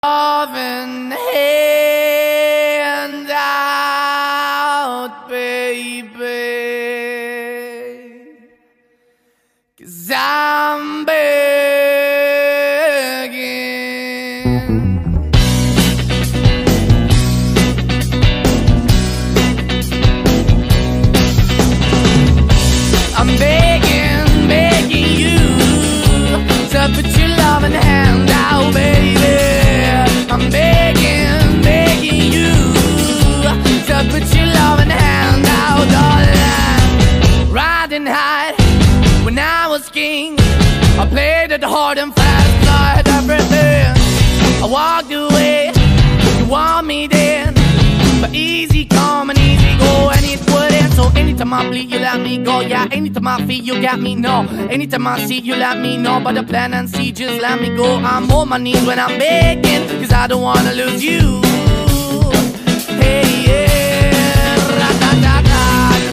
loving hand out, baby, 'cause I'm begging. I'm begging, begging you to put your loving hand out, baby. I'm begging, begging you to put your loving hand out, darling. Riding high when I was king, I played it hard and fast, I had everything. I walked away, you want me then, but easy come and easy go, and it wouldn't. So anytime I bleed, you let me go. Yeah, anytime I feel, you got me, no. Anytime I see, you let me know. But the plan and see, just let me go. I'm on my knees when I'm begging, 'cause I don't wanna lose you.